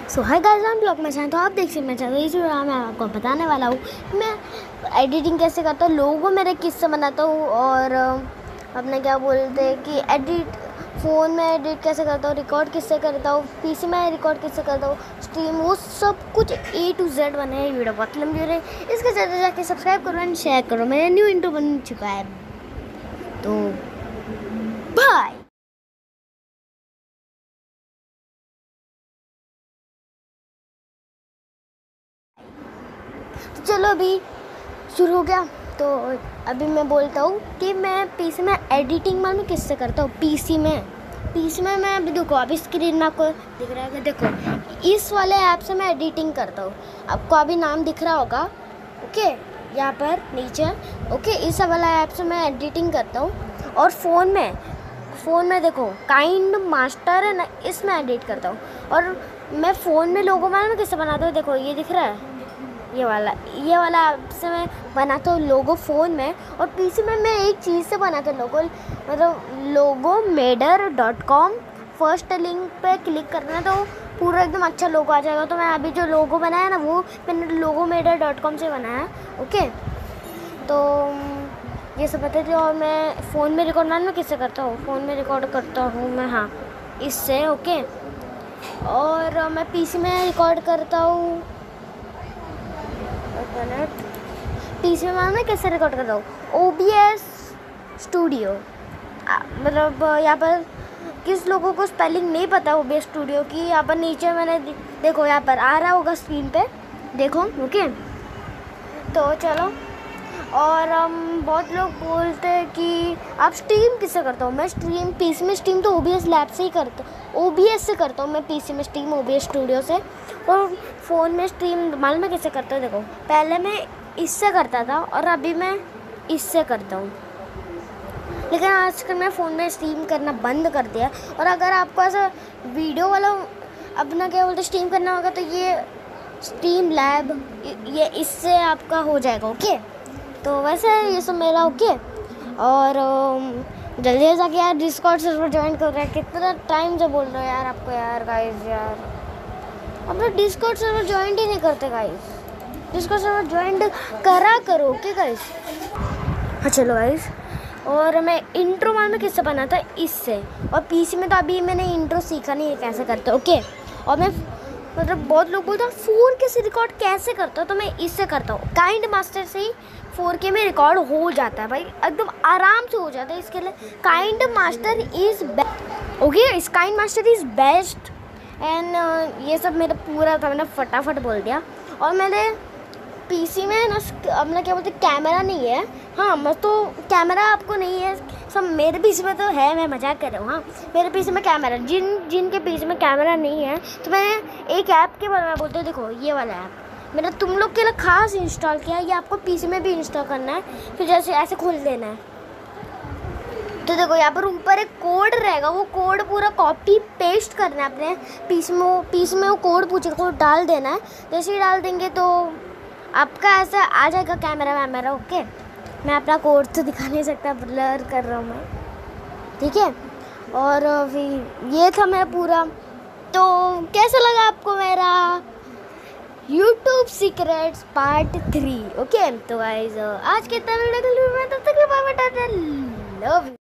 सो hi guys, हम blog में चाहें तो आप देख सकते हैं। चलो इस वीडियो में आपको बताने वाला हूँ मैं एडिटिंग कैसे करता हूँ, लोगो मेरे किससे बनाता हूँ और अपने क्या बोलते हैं कि एडिट फ़ोन में एडिट कैसे करता हूँ, रिकॉर्ड किससे करता हूँ, पीसी में रिकॉर्ड किससे करता हूँ, स्ट्रीम, वो सब कुछ A to Z बने हैं। वीडियो बहुत लंबी हो रही है, इसके ज़्यादा जाके सब्सक्राइब करो एंड शेयर करो। मेरा न्यू इंट्रो बन चुका है, तो बाय। तो चलो अभी शुरू हो गया। तो अभी मैं बोलता हूँ कि मैं पीसी में एडिटिंग मालूम किससे करता हूँ। पीसी में मैं अभी देखो, अभी स्क्रीन में आपको दिख रहा है, देखो इस वाले ऐप से मैं एडिटिंग करता हूँ। आपको अभी नाम दिख रहा होगा, ओके, यहाँ पर नीचे, ओके, इस वाला ऐप से मैं एडिटिंग करता हूँ। और फ़ोन में देखो काइंड मास्टर है ना, इसमें एडिट करता हूँ। और मैं फ़ोन में लोगो मालूम किससे बनाता हूँ, देखो ये दिख रहा है, ये वाला ऐप से मैं बनाता हूँ लोगो फ़ोन में। और पीसी में मैं एक चीज़ से बनाता हूँ लोगो, मतलब logomaker.com। फर्स्ट लिंक पे क्लिक करना तो पूरा एकदम अच्छा लोगो आ जाएगा। तो मैं अभी जो लोगो बनाया ना, वो मैंने logomaker.com से बनाया, ओके। तो ये सब बता दी। और मैं फ़ोन में रिकॉर्ड मालूम किससे करता हूँ, फ़ोन में रिकॉर्ड करता हूँ मैं, हाँ, इससे, ओके। और मैं पीसी में रिकॉर्ड करता हूँ, पीसी में मैं कैसे रिकॉर्ड कर रहा हूँ, OBS स्टूडियो। मतलब यहाँ पर किस लोगों को स्पेलिंग नहीं पता OBS स्टूडियो की, यहाँ पर नीचे मैंने देखो, यहाँ पर आ रहा होगा स्क्रीन पे, देखो, ओके। तो चलो, और बहुत लोग बोलते हैं कि आप स्ट्रीम किससे करता हूँ। मैं स्ट्रीम पीसी में स्ट्रीम तो OBS लैब से ही करता हूँ, OBS से करता हूँ मैं पीसी में स्ट्रीम, OBS स्टूडियो से। और फ़ोन में स्ट्रीम मालूम मैं कैसे करता हूँ, देखो पहले मैं इससे करता था और अभी मैं इससे करता हूँ, लेकिन आजकल मैं फ़ोन में स्ट्रीम करना बंद कर दिया। और अगर आपको ऐसा वीडियो वाला अपना क्या बोलते स्ट्रीम करना होगा तो ये स्ट्रीम लैब, ये इससे आपका हो जाएगा, ओके। तो वैसे ये सब मेरा, ओके। और जल्दी से जाके यार डिस्कॉर्ड सर्वर ज्वाइन कर रहा है, कितना टाइम से बोल रहे हो यार आपको, यार गाइस, यार अपना डिस्कॉर्ड सर्वर ज्वाइन ही नहीं करते गाइस। डिस्कॉर्ड सर्वर ज्वाइन करा करो, ओके गाइस। हाँ चलो गाइस, और मैं इंट्रो मालूम किससे बना था, इससे। और पीसी में तो अभी मैंने इंट्रो सीखा नहीं है कैसे करते, ओके। और मैं मतलब बहुत लोग बोलते हैं 4K से रिकॉर्ड कैसे करता हूँ, तो मैं इससे करता हूँ। काइंड मास्टर से ही 4K में रिकॉर्ड हो जाता है भाई, एकदम आराम से हो जाता है। इसके लिए Kinemaster is best, okay, इस Kinemaster is best. And ये सब मेरा पूरा था, मैंने फटाफट बोल दिया। और मैंने पीसी में ना अपना क्या बोलते कैमरा नहीं है, हाँ, मैं तो कैमरा आपको नहीं है सब, मेरे पीसी में तो है, मैं मजाक कर रहा हूँ। हाँ, मेरे पीसी में कैमरा, जिनके पीसी में कैमरा नहीं है, तो मैंने एक ऐप के बारे में बोलते हो, देखो ये वाला ऐप मैंने तुम लोग के लिए खास इंस्टॉल किया है। ये आपको पीसी में भी इंस्टॉल करना है, फिर जैसे ऐसे खोल देना है। तो देखो यहाँ पर ऊपर एक कोड रहेगा, वो कोड पूरा कॉपी पेस्ट करना है अपने पीसी में वो कोड पूछेगा, कोड डाल देना है। जैसे ही डाल देंगे तो आपका ऐसा आ जाएगा कैमरा वैमरा, ओके। मैं अपना कोड तो दिखा नहीं सकता, ब्लर कर रहा हूँ मैं, ठीक है। और फिर ये था मेरा पूरा। तो कैसा लगा आपको मेरा YouTube सीक्रेट्स पार्ट 3, ओके। तो गाइस आज के इतना वीडियो, तब तक लव यू।